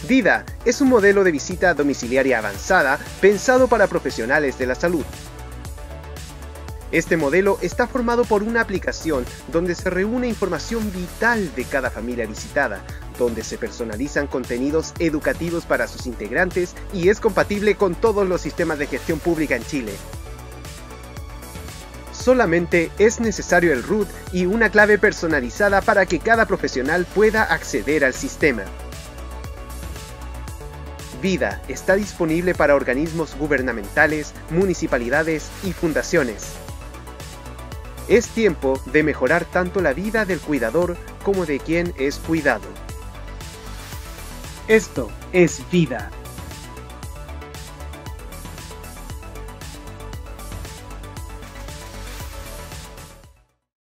Vida es un modelo de visita domiciliaria avanzada pensado para profesionales de la salud. Este modelo está formado por una aplicación donde se reúne información vital de cada familia visitada, donde se personalizan contenidos educativos para sus integrantes y es compatible con todos los sistemas de gestión pública en Chile. Solamente es necesario el root y una clave personalizada para que cada profesional pueda acceder al sistema. Vida está disponible para organismos gubernamentales, municipalidades y fundaciones. Es tiempo de mejorar tanto la vida del cuidador como de quien es cuidado. Esto es Vida.